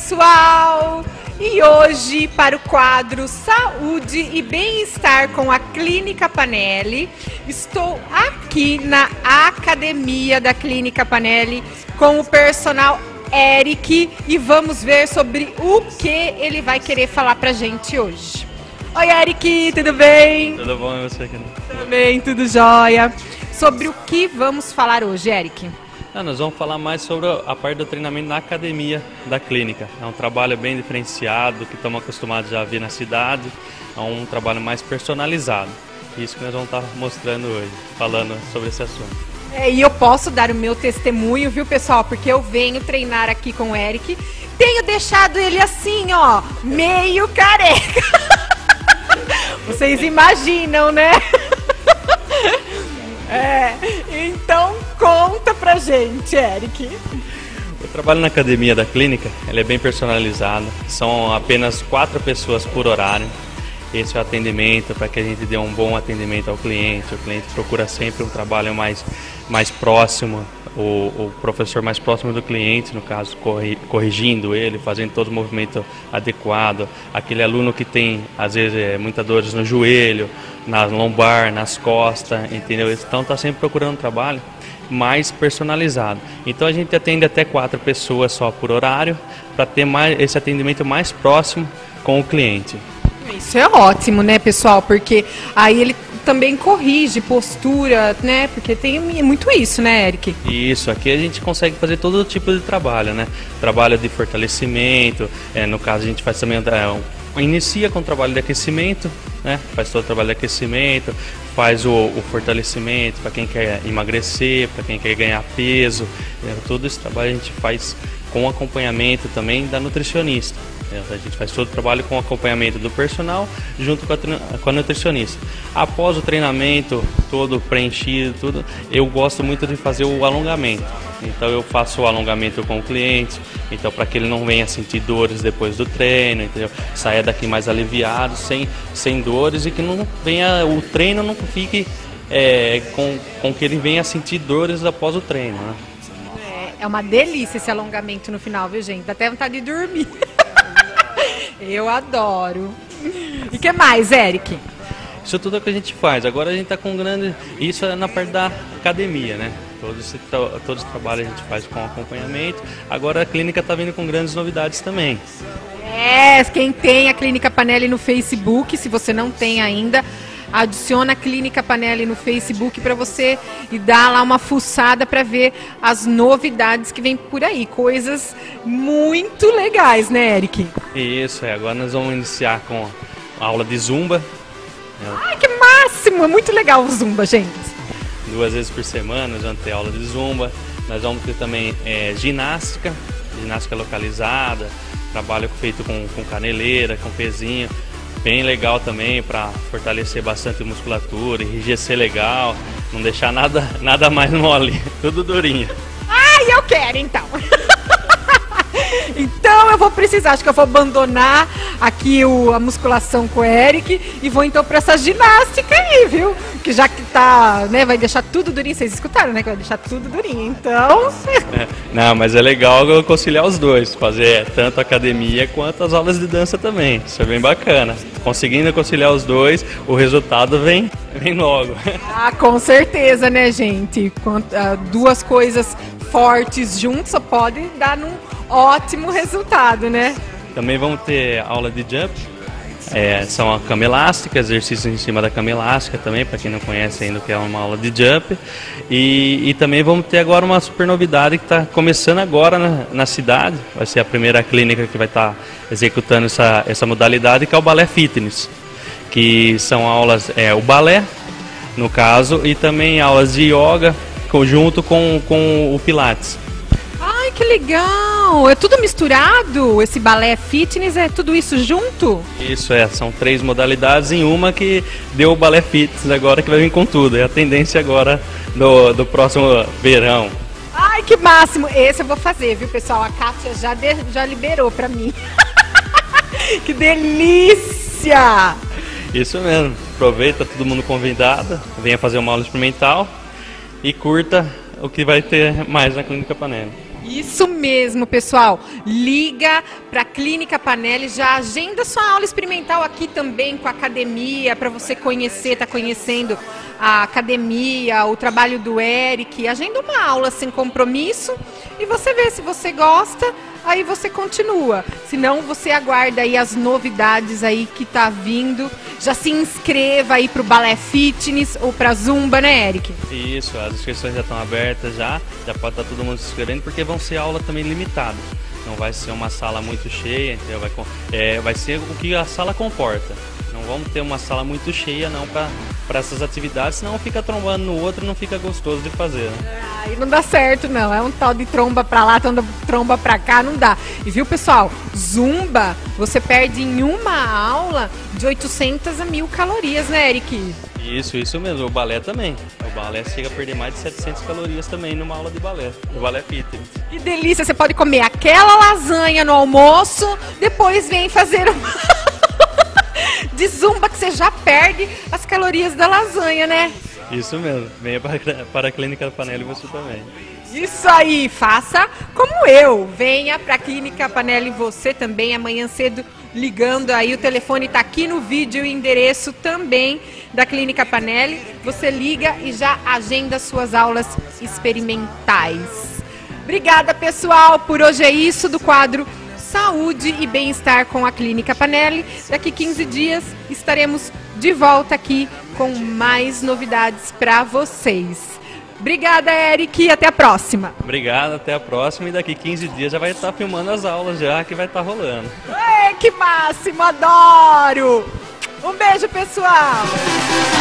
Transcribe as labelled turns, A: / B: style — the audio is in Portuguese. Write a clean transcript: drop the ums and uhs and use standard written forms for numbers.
A: pessoal! E hoje, para o quadro Saúde e Bem-Estar com a Clínica Panelli, estou aqui na academia da Clínica Panelli com o personal Eric e vamos ver sobre o que ele vai querer falar pra gente hoje. Oi, Eric, tudo bem?
B: Tudo bom, e você?
A: Tudo bem, tudo jóia. Sobre o que vamos falar hoje, Eric?
B: Nós vamos falar mais sobre a parte do treinamento na academia da clínica. É um trabalho bem diferenciado, que estamos acostumados já a ver na cidade. É um trabalho mais personalizado. Isso que nós vamos estar mostrando hoje, falando sobre esse assunto.
A: E eu posso dar o meu testemunho, viu, pessoal? Porque eu venho treinar aqui com o Eric. Tenho deixado ele assim, ó, meio careca. Vocês imaginam, né? Então conta pra gente, Eric.
B: O trabalho na academia da clínica, ele é bem personalizado. São apenas 4 pessoas por horário. Esse é o atendimento, para que a gente dê um bom atendimento ao cliente. O cliente procura sempre um trabalho mais próximo, o professor mais próximo do cliente, no caso, corrigindo ele, fazendo todo o movimento adequado. Aquele aluno que tem, às vezes, muitas dores no joelho, na lombar, nas costas, entendeu? Então está sempre procurando um trabalho mais personalizado. Então a gente atende até 4 pessoas só por horário, para ter esse atendimento mais próximo com o cliente.
A: Isso é ótimo, né, pessoal? Porque aí ele também corrige postura, né? Porque tem muito isso, né, Eric?
B: Isso, aqui a gente consegue fazer todo tipo de trabalho, né? Trabalho de fortalecimento, no caso a gente faz também, inicia com o trabalho de aquecimento, né? Faz todo o trabalho de aquecimento, faz o fortalecimento para quem quer emagrecer, para quem quer ganhar peso, todo esse trabalho a gente faz com acompanhamento também da nutricionista. A gente faz todo o trabalho com acompanhamento do personal junto com a nutricionista. Após o treinamento todo preenchido, tudo, eu gosto muito de fazer o alongamento. Então eu faço o alongamento com o cliente, então para que ele não venha sentir dores depois do treino, entendeu? Saia daqui mais aliviado, sem dores, e que não venha, o treino não fique com que ele venha sentir dores após o treino, né?
A: É uma delícia esse alongamento no final, viu, gente? Dá até vontade de dormir. Eu adoro. E o que mais, Eric?
B: Isso tudo é o que a gente faz. Agora a gente está com grande... Isso é na parte da academia, né? Todo esse trabalho a gente faz com acompanhamento. Agora a clínica está vindo com grandes novidades também.
A: Quem tem a Clínica Panelli no Facebook, se você não tem ainda, adiciona a Clínica Panelli no Facebook para você e dar lá uma fuçada para ver as novidades que vem por aí. Coisas muito legais, né, Eric?
B: Isso, agora nós vamos iniciar com a aula de Zumba.
A: Ai, que máximo! É muito legal o Zumba, gente.
B: 2 vezes por semana nós vamos ter aula de Zumba. Nós vamos ter também ginástica localizada, trabalho feito com caneleira, com pezinho. Bem legal também para fortalecer bastante a musculatura, enrijecer legal, não deixar nada mais mole, tudo durinho.
A: Ai, eu quero então! Então eu vou precisar, acho que eu vou abandonar aqui a musculação com o Eric e vou então para essa ginástica aí, viu? Que já que tá, né, vai deixar tudo durinho, vocês escutaram, né, que vai deixar tudo durinho, então...
B: Não, mas é legal conciliar os dois, fazer tanto a academia quanto as aulas de dança também, isso é bem bacana. Conseguindo conciliar os dois, o resultado vem logo.
A: Ah, com certeza, né, gente? 2 coisas fortes juntas só pode dar num ótimo resultado, né?
B: Também vamos ter aula de jump, são a cama elástica, exercícios em cima da cama elástica também, para quem não conhece ainda o que é uma aula de jump. E também vamos ter agora uma super novidade que está começando agora na cidade, vai ser a primeira clínica que vai estar executando essa modalidade, que é o balé fitness, que são aulas, o balé, no caso, e também aulas de yoga, junto com o pilates.
A: Ai, que legal! É tudo misturado? Esse balé fitness, é tudo isso junto?
B: Isso, são 3 modalidades em uma que deu o balé fitness agora, que vai vir com tudo. É a tendência agora do próximo verão.
A: Ai, que máximo! Esse eu vou fazer, viu, pessoal? A Kátia já liberou pra mim. Que delícia!
B: Isso mesmo. Aproveita, todo mundo convidado, venha fazer uma aula experimental e curta o que vai ter mais na Clínica Panelli.
A: Isso mesmo, pessoal. Liga para a Clínica Panelli, já agenda sua aula experimental aqui também com a academia, para você conhecer, tá conhecendo a academia, o trabalho do Eric. Agenda uma aula sem compromisso e você vê se você gosta, aí você continua. Se não, você aguarda aí as novidades aí que tá vindo. Já se inscreva aí pro Balé Fitness ou pra Zumba, né, Eric?
B: Isso, as inscrições já estão abertas já pode estar todo mundo se inscrevendo, porque vão ser aulas também limitadas. Não vai ser uma sala muito cheia, entendeu? Vai ser o que a sala comporta. Não vamos ter uma sala muito cheia não para essas atividades, senão fica trombando no outro e não fica gostoso de fazer, né?
A: Aí não dá certo não, é um tal de tromba pra lá, tromba pra cá, não dá. E viu, pessoal, Zumba, você perde em uma aula de 800 a 1000 calorias, né, Eric?
B: Isso mesmo, o balé também. O balé chega a perder mais de 700 calorias também numa aula de balé, no balé fitness.
A: Que delícia, você pode comer aquela lasanha no almoço, depois vem fazer uma de Zumba que você já perde as calorias da lasanha, né?
B: Isso mesmo, venha para a Clínica Panelli você também.
A: Isso aí, faça como eu, venha para a Clínica Panelli você também, amanhã cedo ligando aí, o telefone está aqui no vídeo, o endereço também da Clínica Panelli, você liga e já agenda suas aulas experimentais. Obrigada, pessoal, por hoje é isso do quadro Saúde e Bem-Estar com a Clínica Panelli. Daqui 15 dias estaremos de volta aqui com mais novidades para vocês. Obrigada, Eric, e até a próxima.
B: Obrigado, até a próxima. E daqui 15 dias já vai estar filmando as aulas já, que vai estar rolando.
A: Que máximo, adoro! Um beijo, pessoal!